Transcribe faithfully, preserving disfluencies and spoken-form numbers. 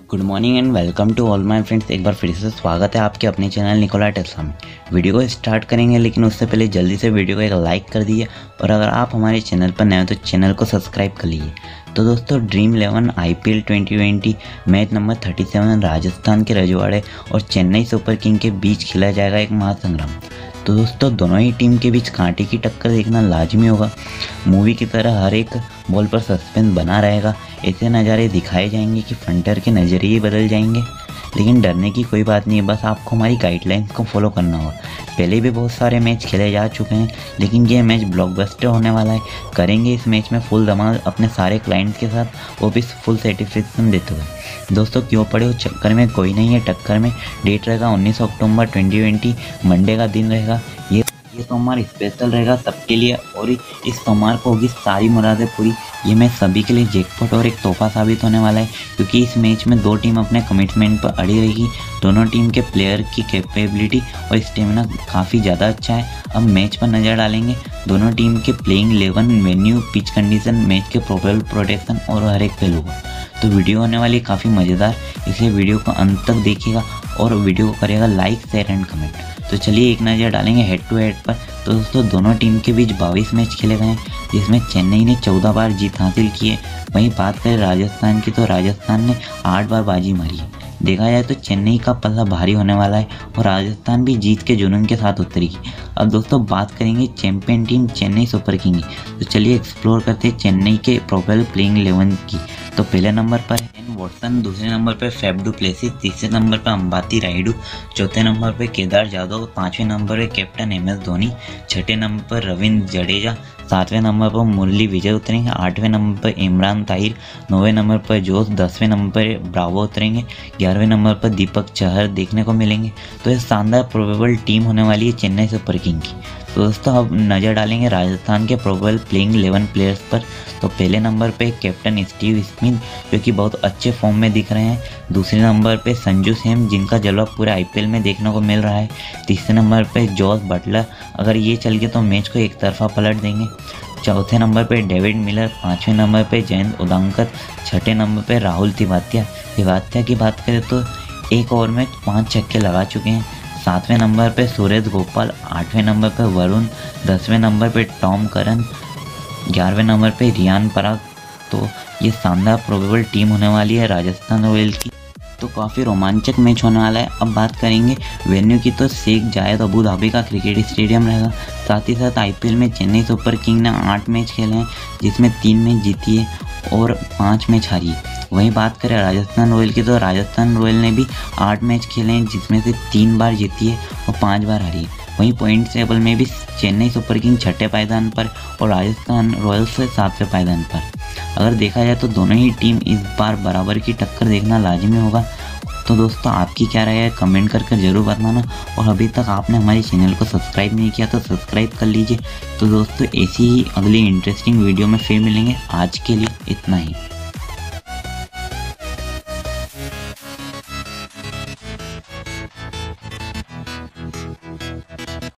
Good morning and welcome to all my friends. एक बार फिर से स्वागत है आपके अपने चैनल निकोला टेस्ला में। वीडियो को स्टार्ट करेंगे लेकिन उससे पहले जल्दी से वीडियो को एक लाइक कर दीजिए और अगर आप हमारे चैनल पर नए हो तो चैनल को सब्सक्राइब कर लीजिए। तो दोस्तों Dream Eleven I P L twenty twenty match number सैंतीस राजस्थान के रजवाड़े और चेन्नई सुपर किंग के बीच खेला जाएगा एक महासंग्राम। तो दोस्तों दोनों ही टीम के बीच कांटे की टक्कर देखना लाजमी होगा। मूवी की तरह हर एक बॉल पर सस्पेंस बना रहेगा। ऐसे नज़ारे दिखाए जाएंगे कि फंटर के नज़रिए बदल जाएंगे, लेकिन डरने की कोई बात नहीं है। बस आपको हमारी गाइडलाइंस को फॉलो करना होगा। पहले भी बहुत सारे मैच खेले जा चुके हैं, लेकिन ये मैच ब्लॉकबस्टर होने वाला है। करेंगे इस मैच में फुल धमाल अपने सारे क्लाइंट्स के साथ, वो भी फुल सेटिस्फेक्शन देते हुए। दोस्तों क्यों पड़े हो चक्कर में, कोई नहीं है टक्कर में। डेट रहेगा उन्नीस अक्टूबर ट्वेंटी ट्वेंटी, मंडे का दिन रहेगा। ये ये सोमवार स्पेशल रहेगा सबके लिए और इस सोमवार को होगी सारी मुरादें पूरी। ये मैच सभी के लिए जैकपॉट और एक तोहफा साबित होने वाला है, क्योंकि इस मैच में दो टीम अपने कमिटमेंट पर अड़ी रहेगी। दोनों टीम के प्लेयर की कैपेबिलिटी और स्टेमिना काफ़ी ज़्यादा अच्छा है। अब मैच पर नज़र डालेंगे। दोनों टीम के playing eleven, venue, pitch condition, match के प्रोबेबल प्रोटेक्शन और हर एक पहलू का। तो वीडियो होने वाली काफ़ी मज़ेदार, इसलिए वीडियो को अंत तक देखिएगा और वीडियो को करेगा लाइक, शेयर एंड कमेंट। तो चलिए एक नज़र डालेंगे हेड टू हेड पर। तो दोस्तों दोनों टीम के बीच बाईस मैच खेले गए हैं, जिसमें चेन्नई ने चौदह बार जीत हासिल की है। वहीं बात करें राजस्थान की तो राजस्थान ने आठ बार बाजी मारी है। देखा जाए तो चेन्नई का पल्ला भारी होने वाला है और राजस्थान भी जीत के जुनून के साथ उतरेगी। अब दोस्तों बात करेंगे champion team Chennai super king की। तो चलिए एक्सप्लोर करते हैं चेन्नई के प्रोबेबल प्लेइंग इलेवन की। तो पहले नंबर पर है वॉटसन, दूसरे नंबर पर फैफ डू प्लेसिस, तीसरे नंबर पर अंबाती रायडू, चौथे नंबर पर केदार जाधव, पाँचवें नंबर पर कैप्टन एम एस धोनी, छठे नंबर पर रविंद्र जडेजा, सातवें नंबर पर मुरली विजय उतरेंगे, आठवें नंबर पर इमरान ताहिर, नौवें नंबर पर जोश, दसवें नंबर पर ब्रावो उतरेंगे, ग्यारहवें नंबर पर दीपक चहर देखने को मिलेंगे। तो ये शानदार प्रोबेबल टीम होने वाली है चेन्नई सुपर किंग की। तो दोस्तों अब नज़र डालेंगे राजस्थान के प्रोबेबल प्लेइंग इलेवन प्लेयर्स पर। तो पहले नंबर पे कैप्टन स्टीव स्मिथ, जो कि बहुत अच्छे फॉर्म में दिख रहे हैं। दूसरे नंबर पे संजू सैम, जिनका जलवा पूरे आई पी एल में देखने को मिल रहा है। तीसरे नंबर पे जॉस बटलर, अगर ये चल गए तो मैच को एक तरफा पलट देंगे। चौथे नंबर पे डेविड मिलर, पाँचवें नंबर पे जयंत उदांकर, छठे नंबर पे राहुल तिवातिया। तिवातिया की बात करें तो एक ओवर में पाँच छक्के लगा चुके हैं। सातवें नंबर पे सूरज गोपाल, आठवें नंबर पे वरुण, दसवें नंबर पे टॉम करन, ग्यारहवें नंबर पे रियान पराग। तो ये शानदार प्रोबेबल टीम होने वाली है राजस्थान रॉयल्स की। तो काफ़ी रोमांचक मैच होने वाला है। अब बात करेंगे वेन्यू की, तो शेख जायद अबू धाबी का क्रिकेट स्टेडियम रहेगा। साथ ही साथ आई पी एल में चेन्नई सुपर किंग ने आठ मैच खेले हैं, जिसमें तीन मैच जीती है और पाँच मैच हारी है। वहीं बात करें राजस्थान रॉयल की, तो राजस्थान रॉयल ने भी आठ मैच खेले हैं, जिसमें से तीन बार जीती है और पाँच बार हारी है। वहीं पॉइंट टेबल में भी चेन्नई सुपर किंग छठे पायदान पर और राजस्थान रॉयल्स सातवें पायदान पर। अगर देखा जाए तो दोनों ही टीम इस बार बराबर की टक्कर देखना लाजमी होगा। तो दोस्तों आपकी क्या राय है, कमेंट करके ज़रूर बताना। और अभी तक आपने हमारे चैनल को सब्सक्राइब नहीं किया तो सब्सक्राइब कर लीजिए। तो दोस्तों ऐसी ही अगली इंटरेस्टिंग वीडियो में फिर मिलेंगे। आज के लिए इतना ही।